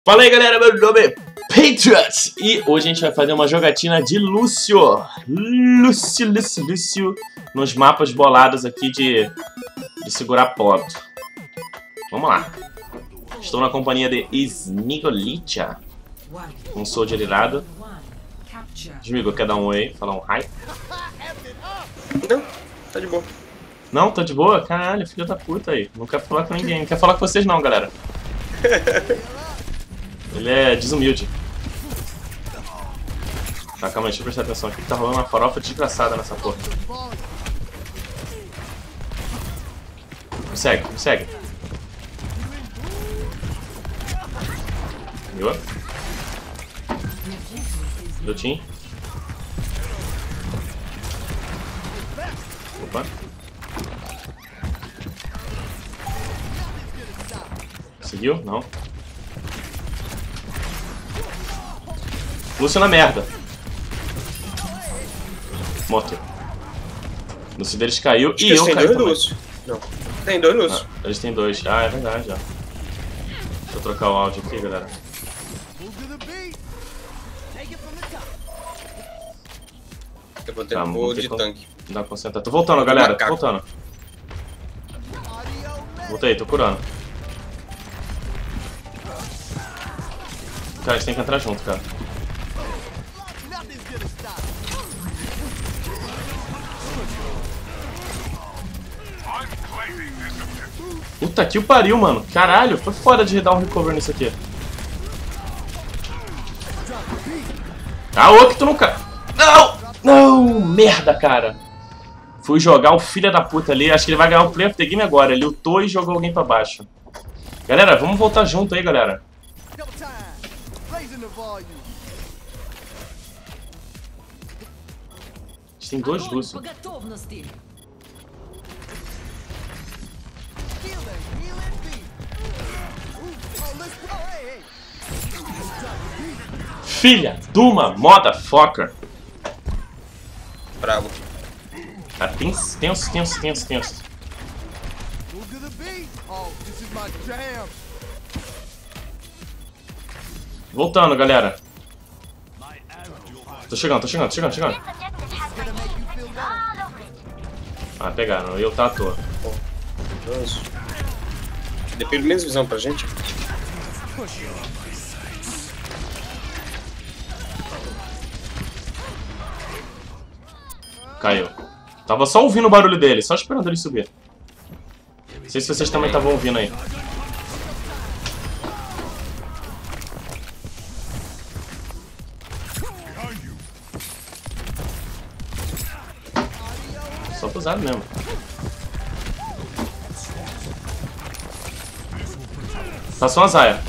Fala aí galera, meu nome é Patriot e hoje a gente vai fazer uma jogatina de Lúcio nos mapas bolados aqui de segurar ponto. Vamos lá. Estou na companhia de Smigolitia, um soldier irado. Smigo, quer dar um oi? Falar um hi? Não, tá de boa. Não, tô de boa? Caralho, filho da puta aí. Não quero falar com ninguém. Não quero falar com vocês não, galera. Ele é desumilde. Tá, calma aí, deixa eu prestar atenção aqui que tá rolando uma farofa desgraçada nessa porra. Me segue, me segue. Viu? Lutinho. Opa. Conseguiu? Não. Lúcio na merda. Moto. O Lúcio deles caiu e eu caí também. Lúcio. Não. Tem dois Lúcio. Ah, eles têm dois. Ah, é verdade, já. Deixa eu trocar o áudio aqui, galera. Eu vou ter um voo de tanque. Dá pra concentrar. Tô voltando, galera. Tô voltando. Voltei, tô curando. Cara, a gente tem que entrar junto, cara. Puta que o pariu, mano. Caralho, foi foda de dar um recover nisso aqui. Ah, ô, que tu não cai. Não! Não! Merda, cara. Fui jogar o filho da puta ali. Acho que ele vai ganhar o play of the game agora. Ele lutou e jogou alguém pra baixo. Galera, vamos voltar junto aí, galera. A gente tem dois Lúcio. Filha de uma motherfucker. Bravo. Tá tenso. Voltando, galera. Tô chegando. Ah, pegaram. Eu tá à toa. Depende menos visão pra gente. Caiu. Tava só ouvindo o barulho dele, só esperando ele subir. Não sei se vocês também estavam ouvindo aí. Só pusado mesmo. Passou uma zaia.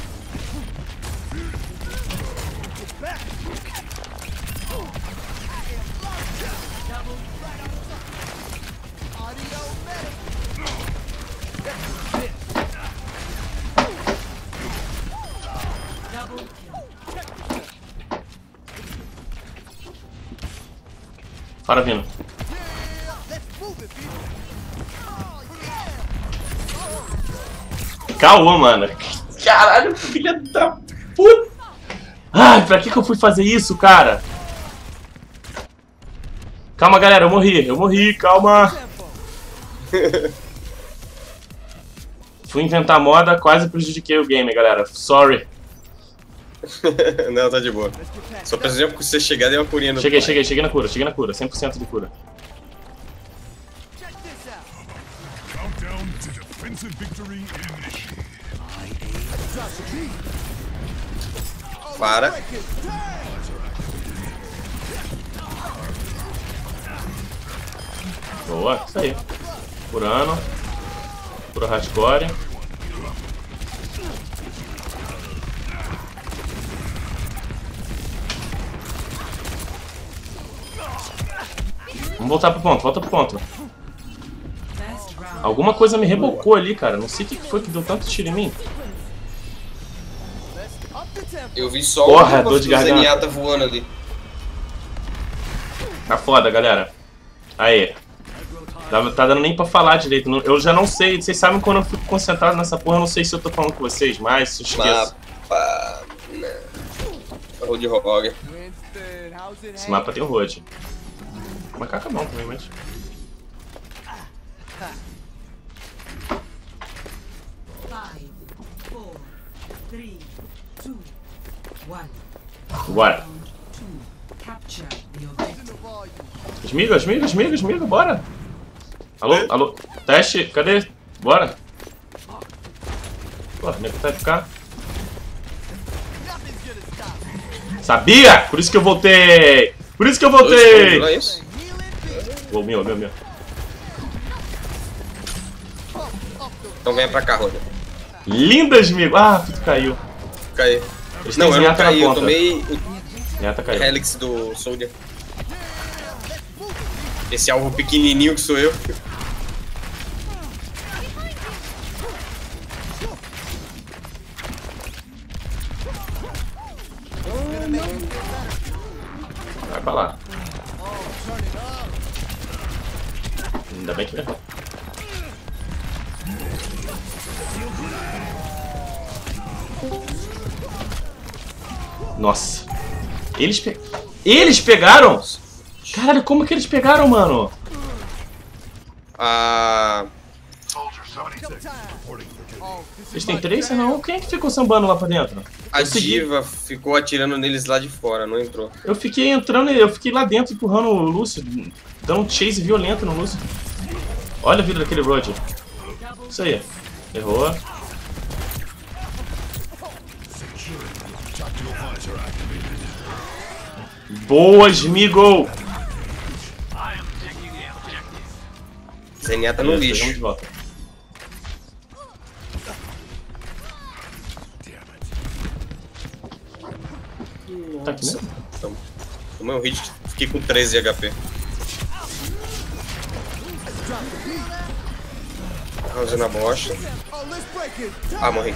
Para vindo. Caô, mano. Caralho, filha da puta. Ai, pra que eu fui fazer isso, cara? Calma, galera, eu morri, calma. Fui inventar moda, quase prejudiquei o game, galera. Sorry. Não, tá de boa. Só precisava que você chegar e deu uma curinha no... Cheguei na cura, 100% de cura. Para. Boa, isso aí. Curando. Cura hardcore. Vamos voltar pro ponto, volta pro ponto. Alguma coisa me rebocou ali, cara. Não sei o que foi que deu tanto tiro em mim. Eu vi só porra, dor de garganta. Zenyatta voando ali. Tá foda, galera. Aê. Tá dando nem pra falar direito. Eu já não sei. Vocês sabem quando eu fico concentrado nessa porra, eu não sei se eu tô falando com vocês, mas se eu esqueço. Roadhog. Esse mapa tem o Road. Macaco é bom também, mas... Bora. Esmiga, esmiga, esmiga, esmiga, bora. Alô, alô. Teste, cadê? Bora. Pô, nem vai ficar. Sabia! Por isso que eu voltei! Por isso que eu voltei! Não é isso? O meu. Então venha pra cá, Roda. Linda, esmigo! Ah, tudo caiu. Caiu. Eles Não, têm eu não Zenyatta na caí, eu ponta. tomei o Zenyatta caiu. Helix do Soldier. Esse alvo pequenininho que sou eu. Vai pra lá. Ainda bem que levou. Nossa. Eles pegaram? Caralho, como que eles pegaram, mano? Ah... Eles têm 3? Não. Quem é que ficou sambando lá pra dentro? A Eu segui. diva ficou atirando neles lá de fora, não entrou. Eu fiquei entrando e eu fiquei lá dentro empurrando o Lúcio, dando um chase violento no Lúcio. Olha a vida daquele Roger. Isso aí. Errou. Boa, Smeagol! Zenyatta no Beleza, pegamos lixo. de volta. Tá aqui mesmo? Então, tomei um hit, fiquei com 13 HP. House na bosta. Ah, morri.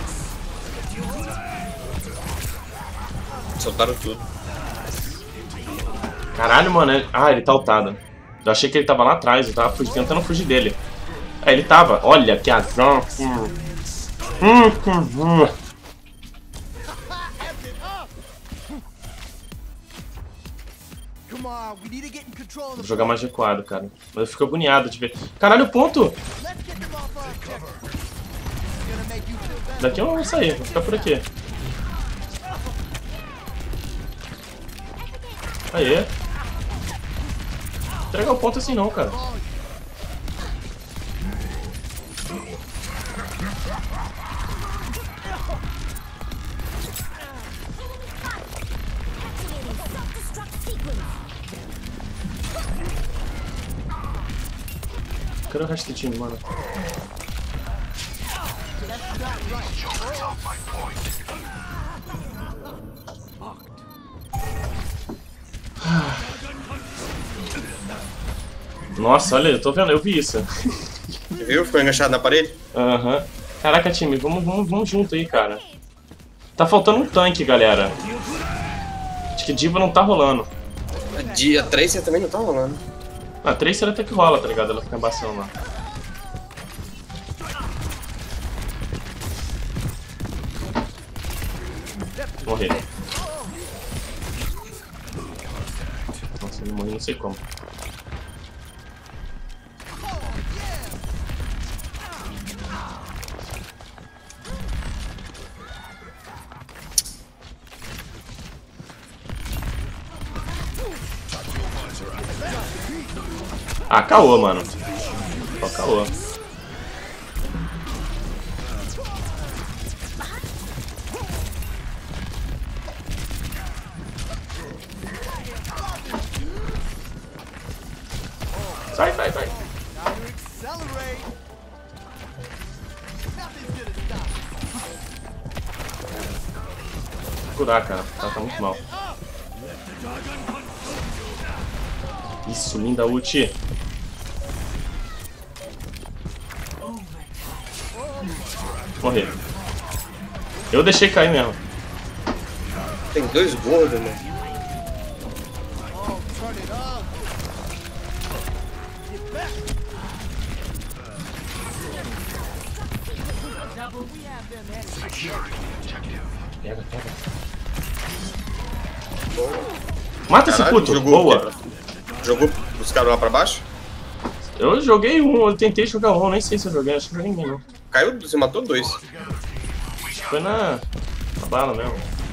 Soltaram tudo. Caralho, mano. Ah, ele tá ultado. Eu achei que ele tava lá atrás, eu tava tentando fugir dele. É, ele tava. Olha que azar. Vou jogar mais recuado, cara. Mas eu fico agoniado de ver. Caralho, o ponto! Daqui eu não vou sair, vou ficar por aqui. Aê. Entregar o ponto assim não, cara. Cadê o resto do time, mano? Nossa, olha, eu tô vendo, eu vi isso. Viu? Ficou enganchado na parede? Aham. Caraca, time, vamos junto aí, cara. Tá faltando um tanque, galera. Acho que Diva não tá rolando. A Tracer também não tá rolando. Ah, a Tracer até que rola, tá ligado? Ela fica embaçando lá. Morri. Nossa, ele morreu, não sei como. Ah, caô, mano. Só caô. Sai, sai, sai. Vou curar, cara. Ela tá muito mal. Isso, linda ult. Morrer. Eu deixei cair mesmo. Tem dois gordos, mano. Pega, pega. Mata esse puto. Boa. Jogou os caras lá pra baixo? Eu joguei um, eu tentei jogar um, nem sei se eu joguei, acho que não joguei ninguém não. Caiu, você matou 2. Foi na bala mesmo.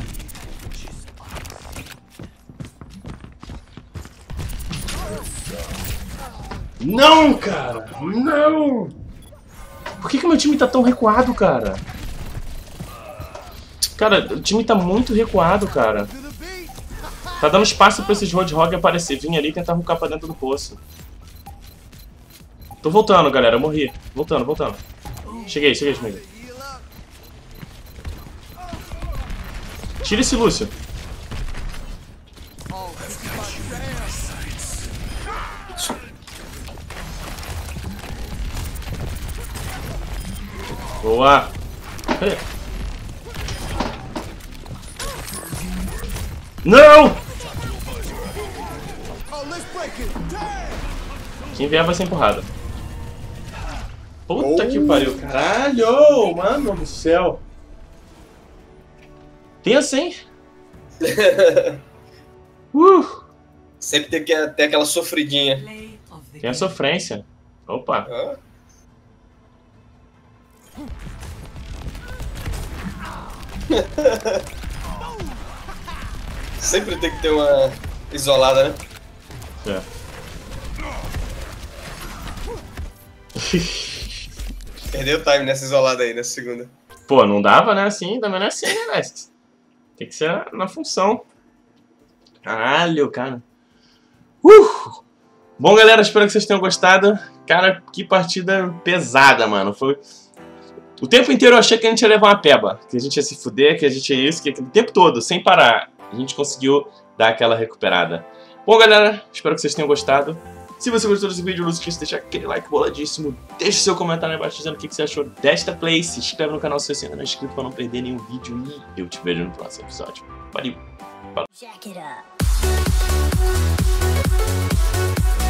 Não, cara! Não! Por que meu time tá tão recuado, cara? Cara, o time tá muito recuado, cara. Tá dando espaço pra esses Roadhog aparecer. Vim ali e tentar rucar pra dentro do poço. Tô voltando, galera. Eu morri. Voltando. Cheguei, Schmiga. Tira esse Lúcio. Boa. Cadê? Não! Quem vier vai ser empurrado. Puta que pariu. Caralho! Mano do céu. Tensa, hein? Sempre tem que ter aquela sofridinha. Tem a sofrência. Opa. Sempre tem que ter uma isolada, né? É. Perdeu o time nessa isolada aí, nessa segunda. Pô, não dava, né? Assim, também não é assim, né, Mestre? Tem que ser na função. Caralho, cara. Bom, galera, espero que vocês tenham gostado. Cara, que partida pesada, mano. Foi... O tempo inteiro eu achei que a gente ia levar uma peba. Que a gente ia se fuder, que a gente ia isso, que o tempo todo, sem parar. A gente conseguiu dar aquela recuperada. Bom, galera, espero que vocês tenham gostado. Se você gostou desse vídeo, não se esqueça de deixar aquele like boladíssimo. Deixe seu comentário aí abaixo dizendo o que você achou desta play. Se inscreve no canal se você ainda não é inscrito para não perder nenhum vídeo. E eu te vejo no próximo episódio. Valeu! Falou!